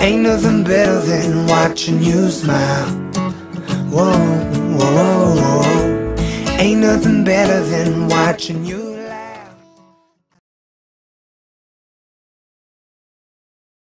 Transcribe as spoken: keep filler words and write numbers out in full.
Ain't nothing better than watching you smile. Whoa, whoa, whoa, whoa. Ain't nothing better than watching you